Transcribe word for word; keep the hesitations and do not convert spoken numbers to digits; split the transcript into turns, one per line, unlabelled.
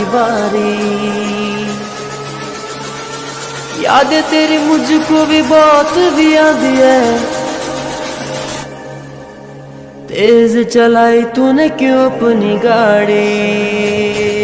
बारी याद तेरी मुझको भी बहुत भी याद है। तेज चलाई तूने क्यों अपनी गाड़ी।